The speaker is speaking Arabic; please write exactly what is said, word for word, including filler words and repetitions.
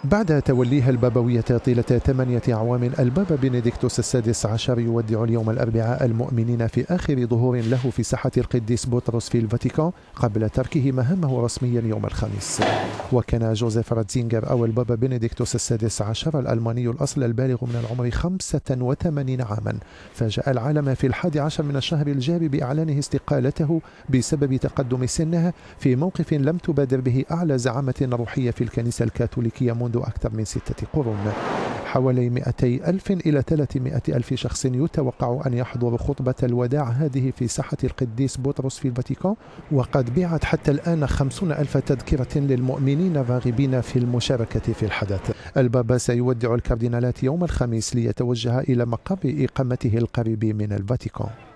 بعد توليه البابوية طيلة ثمانية أعوام، البابا بنديكتوس السادس عشر يودع اليوم الأربعاء المؤمنين في آخر ظهور له في ساحة القديس بطرس في الفاتيكان قبل تركه مهامه رسميا يوم الخميس. وكان جوزيف راتزينغر أو البابا بنديكتوس السادس عشر الألماني الأصل البالغ من العمر خمسة وثمانين عاما فاجأ العالم في الحادي عشر من الشهر الجاري بإعلانه استقالته بسبب تقدم سنه في موقف لم تبادر به أعلى زعامة روحية في الكنيسة الكاثوليكية منذ أكثر من ستة قرون. حوالي مئتي ألف إلى ثلاثمائة ألف شخص يتوقع أن يحضروا خطبة الوداع هذه في ساحة القديس بطرس في الفاتيكان، وقد بيعت حتى الآن خمسون ألف تذكرة للمؤمنين الراغبين في المشاركة في الحدث. البابا سيودع الكاردينالات يوم الخميس ليتوجه إلى مقر إقامته القريب من الفاتيكان.